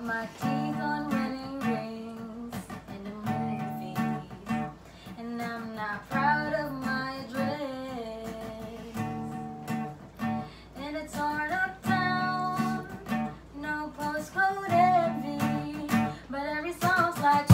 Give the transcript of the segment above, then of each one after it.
my teeth on wedding rings and the movies, and I'm not proud of my dress. And it's hard uptown, no postcode envy, but every song's like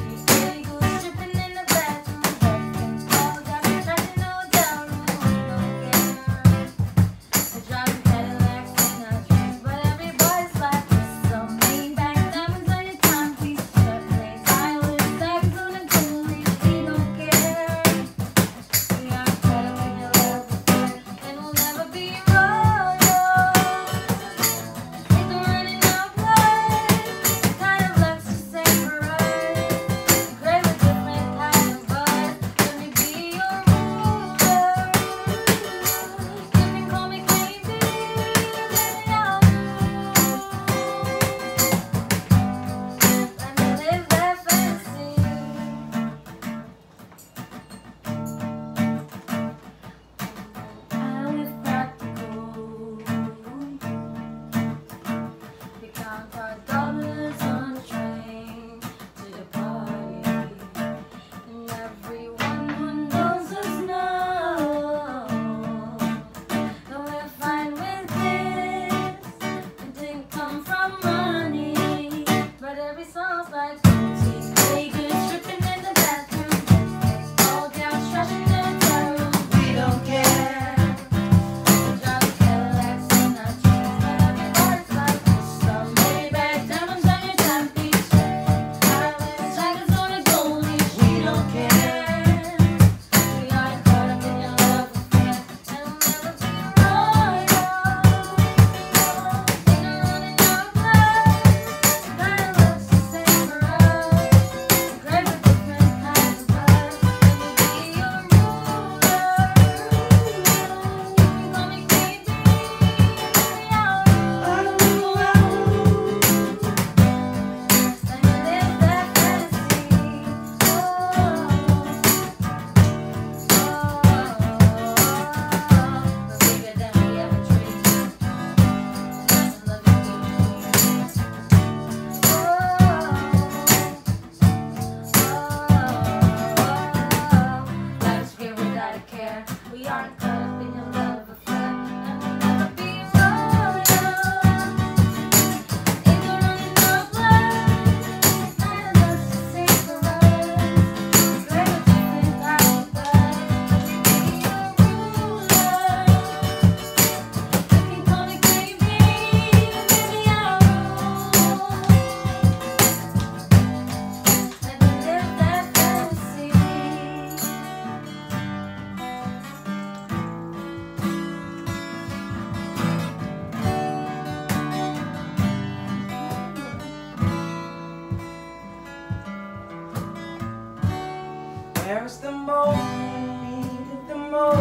where's the moment you need it the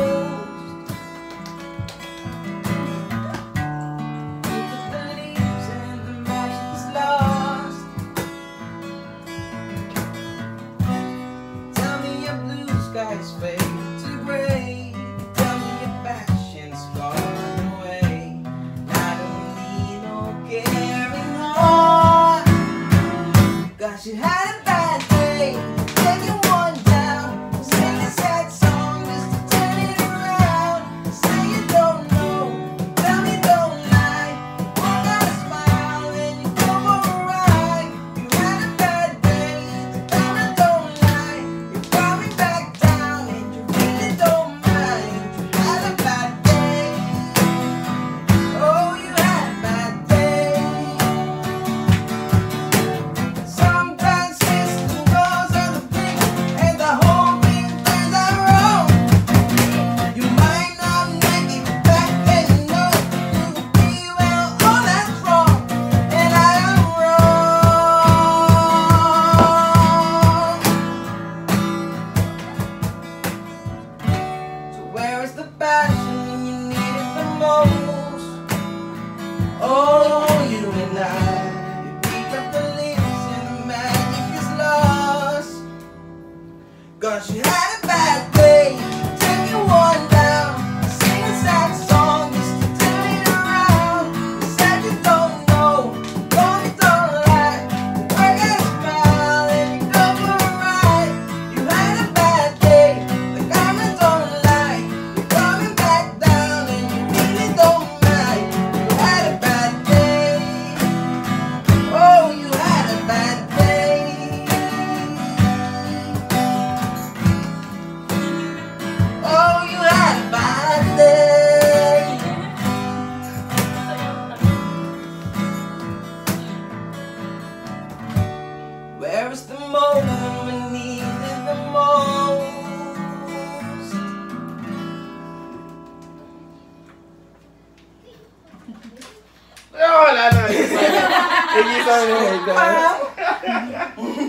most? Look at the leaves and the magic's lost. Tell me your blue skies fade to gray. Tell me your passion's gone away. I don't need no carrying on. Gosh, you had a bad day. Sometimes cherish the moment we needed the most. Oh, no. Thank you so much.